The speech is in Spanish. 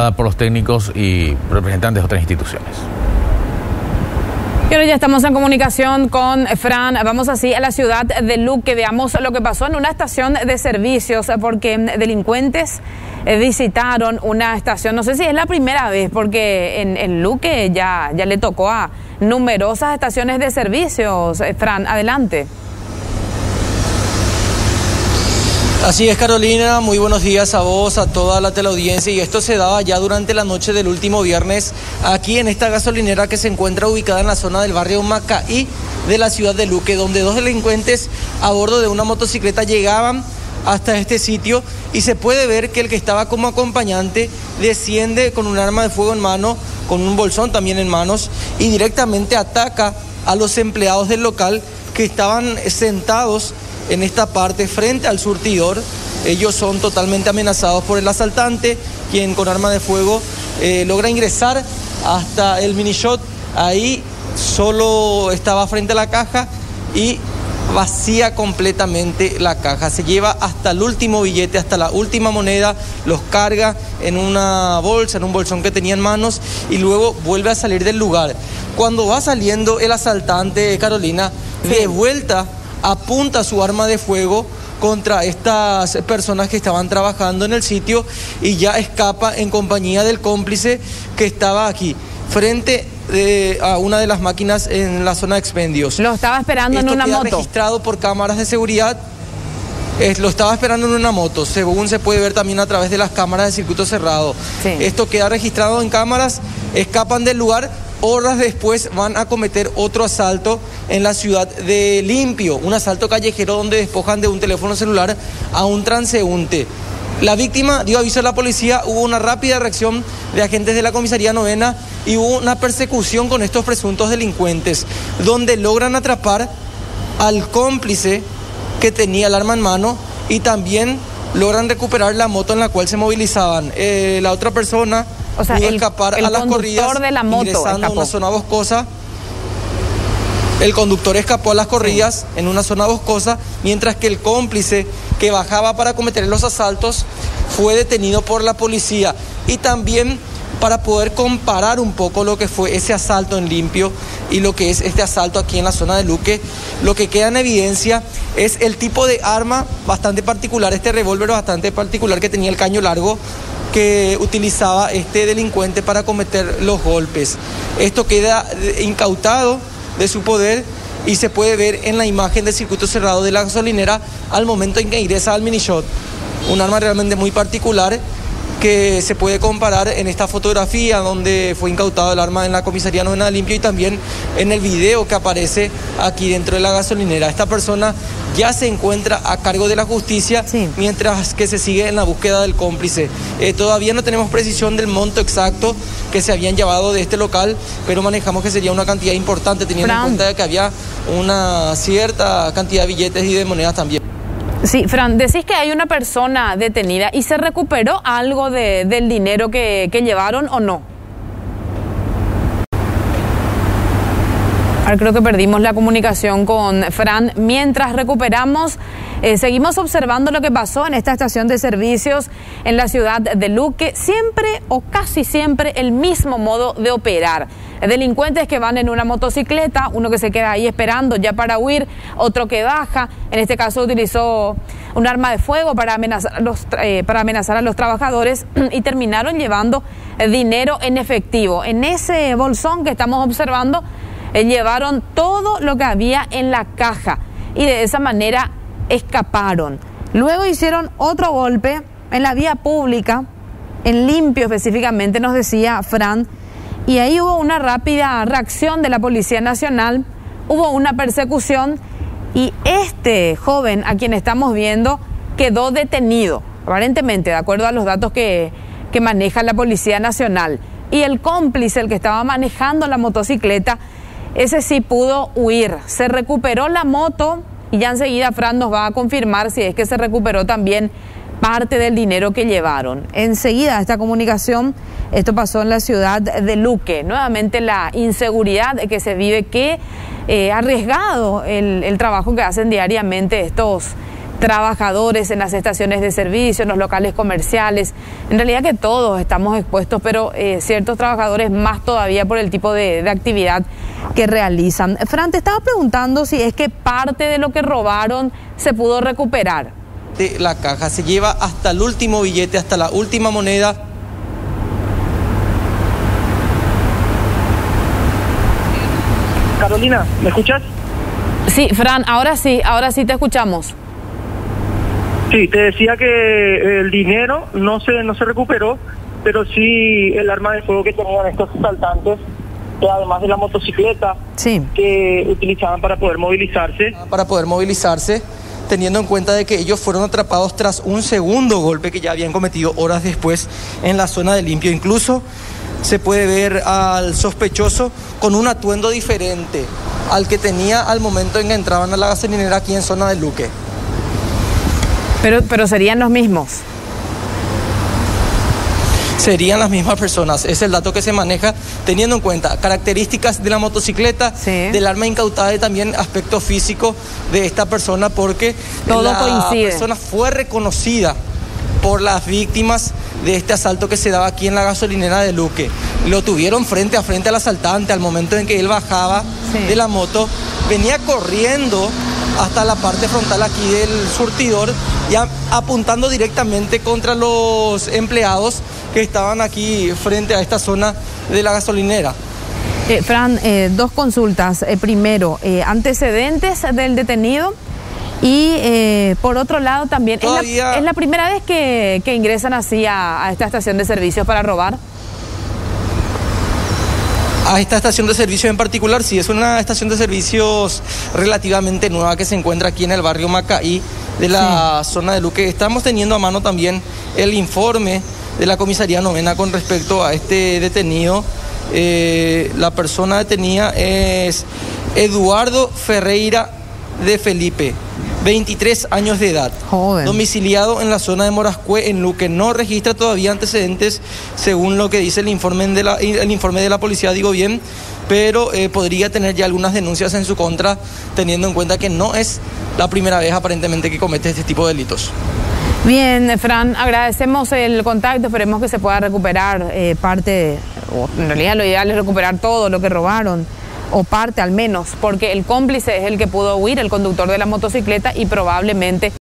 por los técnicos y representantes de otras instituciones. Y ahora ya estamos en comunicación con Fran. Vamos así a la ciudad de Luque. Veamos lo que pasó en una estación de servicios, porque delincuentes visitaron una estación. No sé si es la primera vez, porque en Luque ya le tocó a numerosas estaciones de servicios. Fran, adelante. Así es, Carolina, muy buenos días a vos, a toda la teleaudiencia, y esto se daba ya durante la noche del último viernes aquí en esta gasolinera que se encuentra ubicada en la zona del barrio Macaí de la ciudad de Luque, donde dos delincuentes a bordo de una motocicleta llegaban hasta este sitio y se puede ver que el que estaba como acompañante desciende con un arma de fuego en mano, con un bolsón también en manos, y directamente ataca a los empleados del local que estaban sentados en esta parte frente al surtidor. Ellos son totalmente amenazados por el asaltante, quien con arma de fuego logra ingresar hasta el mini shop. Ahí solo estaba frente a la caja y vacía completamente la caja. Se lleva hasta el último billete, hasta la última moneda, los carga en una bolsa, en un bolsón que tenía en manos, y luego vuelve a salir del lugar. Cuando va saliendo el asaltante, Carolina, de vuelta apunta su arma de fuego contra estas personas que estaban trabajando en el sitio y ya escapa en compañía del cómplice que estaba aquí, frente a una de las máquinas en la zona de expendios. Lo estaba esperando en una moto. Esto queda registrado por cámaras de seguridad. Lo estaba esperando en una moto, según se puede ver también a través de las cámaras de circuito cerrado. Sí. Esto queda registrado en cámaras, escapan del lugar. Horas después van a cometer otro asalto en la ciudad de Limpio, un asalto callejero donde despojan de un teléfono celular a un transeúnte. La víctima dio aviso a la policía, hubo una rápida reacción de agentes de la comisaría novena y hubo una persecución con estos presuntos delincuentes, donde logran atrapar al cómplice que tenía el arma en mano y también logran recuperar la moto en la cual se movilizaban. La otra persona, o sea, pudo escapar a las corridas, de la moto ingresando a una zona boscosa. El conductor escapó a las corridas en una zona boscosa, mientras que el cómplice que bajaba para cometer los asaltos fue detenido por la policía. Y también para poder comparar un poco lo que fue ese asalto en Limpio y lo que es este asalto aquí en la zona de Luque, lo que queda en evidencia es el tipo de arma bastante particular, este revólver bastante particular que tenía el caño largo, que utilizaba este delincuente para cometer los golpes. Esto queda incautado de su poder y se puede ver en la imagen del circuito cerrado de la gasolinera al momento en que ingresa al mini shop. Un arma realmente muy particular que se puede comparar en esta fotografía donde fue incautado el arma en la comisaría novena de Limpio y también en el video que aparece aquí dentro de la gasolinera. Esta persona ya se encuentra a cargo de la justicia, sí, mientras que se sigue en la búsqueda del cómplice. Todavía no tenemos precisión del monto exacto que se habían llevado de este local, pero manejamos que sería una cantidad importante teniendo en cuenta que había una cierta cantidad de billetes y de monedas también. Sí, Fran, decís que hay una persona detenida y ¿se recuperó algo del dinero que llevaron o no? Ahora creo que perdimos la comunicación con Fran. Mientras recuperamos, seguimos observando lo que pasó en esta estación de servicios en la ciudad de Luque. Siempre o casi siempre el mismo modo de operar. Delincuentes que van en una motocicleta, uno que se queda ahí esperando ya para huir, otro que baja, en este caso utilizó un arma de fuego para amenazar a los trabajadores y terminaron llevando dinero en efectivo. En ese bolsón que estamos observando, llevaron todo lo que había en la caja y de esa manera escaparon. Luego hicieron otro golpe en la vía pública, en Limpio específicamente, nos decía Fran, y ahí hubo una rápida reacción de la Policía Nacional, hubo una persecución y este joven a quien estamos viendo quedó detenido, aparentemente, de acuerdo a los datos que maneja la Policía Nacional. Y el cómplice, el que estaba manejando la motocicleta, ese sí pudo huir. Se recuperó la moto y ya enseguida Fran nos va a confirmar si es que se recuperó también parte del dinero que llevaron. Enseguida esta comunicación, esto pasó en la ciudad de Luque. Nuevamente la inseguridad que se vive, que arriesgado el trabajo que hacen diariamente estos trabajadores en las estaciones de servicio, en los locales comerciales. En realidad que todos estamos expuestos, pero ciertos trabajadores más todavía por el tipo de actividad que realizan. Fran, te estaba preguntando si es que parte de lo que robaron se pudo recuperar. De la caja se lleva hasta el último billete, hasta la última moneda. Carolina, ¿me escuchas? Sí, Fran, ahora sí te escuchamos. Sí, te decía que el dinero no se recuperó, pero sí el arma de fuego que tenían estos asaltantes, además de la motocicleta que utilizaban para poder movilizarse. Teniendo en cuenta de que ellos fueron atrapados tras un segundo golpe que ya habían cometido horas después en la zona de Limpio. Incluso se puede ver al sospechoso con un atuendo diferente al que tenía al momento en que entraban a la gasolinera aquí en zona de Luque. Pero serían los mismos. Serían las mismas personas, es el dato que se maneja, teniendo en cuenta características de la motocicleta, del arma incautada y también aspecto físico de esta persona, porque todo coincide. La persona fue reconocida por las víctimas de este asalto que se daba aquí en la gasolinera de Luque. Lo tuvieron frente a frente al asaltante al momento en que él bajaba de la moto, venía corriendo hasta la parte frontal aquí del surtidor, ya apuntando directamente contra los empleados que estaban aquí frente a esta zona de la gasolinera. Fran, dos consultas. Primero, antecedentes del detenido y por otro lado también, ¿es la primera vez que ingresan así a esta estación de servicios para robar? A esta estación de servicio en particular, sí, es una estación de servicios relativamente nueva que se encuentra aquí en el barrio Macaí de la zona de Luque. Estamos teniendo a mano también el informe de la comisaría novena con respecto a este detenido. La persona detenida es Eduardo Ferreira de Felipe, 23 años de edad, joven, domiciliado en la zona de Morascue, en Luque. No registra todavía antecedentes según lo que dice el informe de la policía, digo bien, pero podría tener ya algunas denuncias en su contra, teniendo en cuenta que no es la primera vez aparentemente que comete este tipo de delitos. Bien, Fran, agradecemos el contacto, esperemos que se pueda recuperar parte, o en realidad lo ideal es recuperar todo lo que robaron, o parte al menos, porque el cómplice es el que pudo huir, el conductor de la motocicleta, y probablemente